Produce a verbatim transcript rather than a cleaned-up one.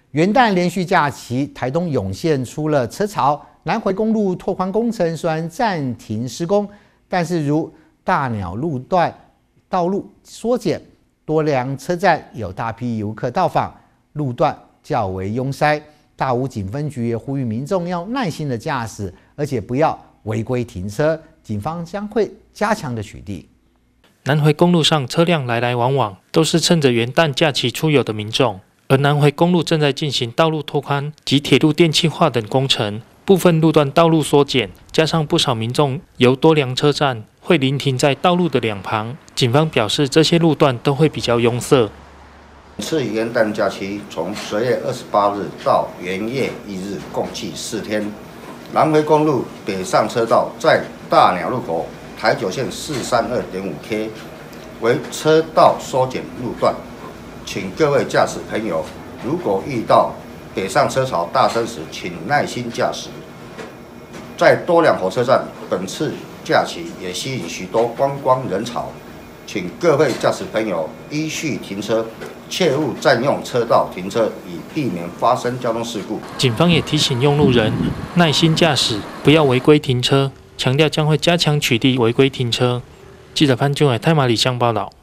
元旦连续假期，台东涌现出了车潮。南回公路拓宽工程虽然暂停施工，但是如大鸟路段道路缩减，多良车站有大批游客到访，路段较为拥塞。大武警分局也呼吁民众要耐心的驾驶，而且不要违规停车。警方将会加强的取缔。 南回公路上车辆来来往往，都是趁着元旦假期出游的民众。而南回公路正在进行道路拓宽及铁路电气化等工程，部分路段道路缩减，加上不少民众由多良车站会临停在道路的两旁，警方表示这些路段都会比较拥塞。 本次元旦假期从十月二十八日到元月一日，共计四天。南回公路北上车道在大鸟路口台九线四三二点五 K 为车道缩减路段，请各位驾驶朋友，如果遇到北上车潮大增时，请耐心驾驶。在多良火车站，本次假期也吸引许多观光人潮，请各位驾驶朋友依序停车，切勿占用车道停车，以避免发生交通事故。 警方也提醒用路人耐心驾驶，不要违规停车，强调将会加强取缔违规停车。记者潘俊伟太马里乡报道。